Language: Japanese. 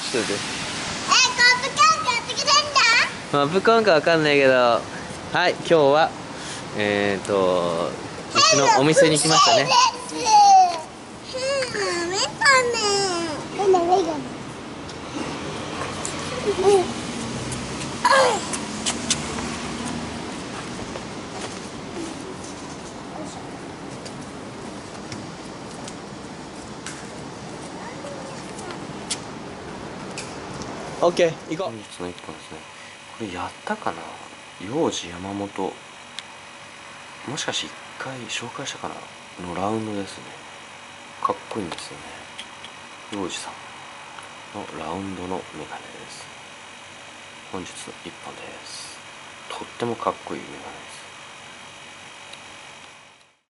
一人で。 ポップコーン買ってくれんだ。 ポップコーンかわかんないけど、はい、今日はうちのお店に来ましたね。オッケー、行こう。本日の一本ですね。これやったかな、幼児山本、もしかして一回紹介したかなのラウンドですね。かっこいいんですよね。幼児さんのラウンドのメガネです。本日の一本です。とってもかっこいいメガネです。